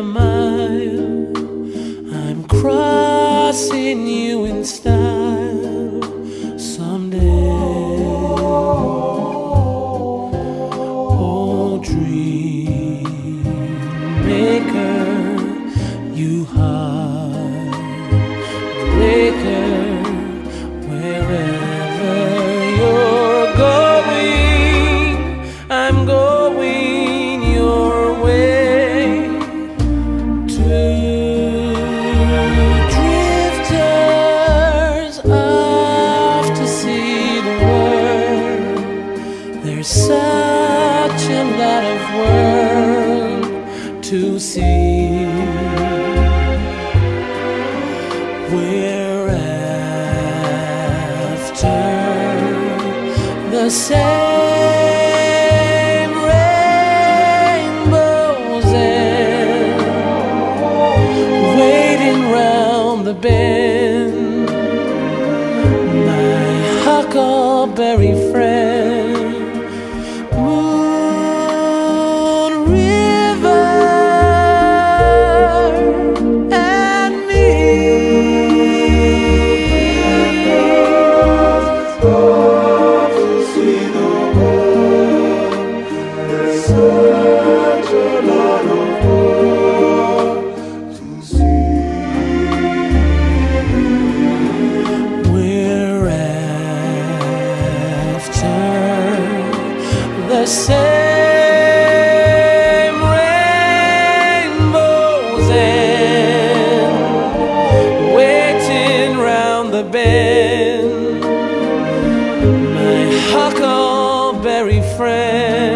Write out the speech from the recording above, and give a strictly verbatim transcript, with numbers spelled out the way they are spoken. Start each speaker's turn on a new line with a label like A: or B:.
A: a mile. I'm crossing you in style someday. Oh, dream maker, you heartbreaker, wherever you're going, I'm going your way. Two drifters off to see the world. There's such a lot of world to see. We're after the same rainbows and waiting round the bend. My huckleberry friend, Moon River and me.
B: Such a lot of world to see.
A: We're after the same rainbows and waiting round the bend. My huckleberry friend.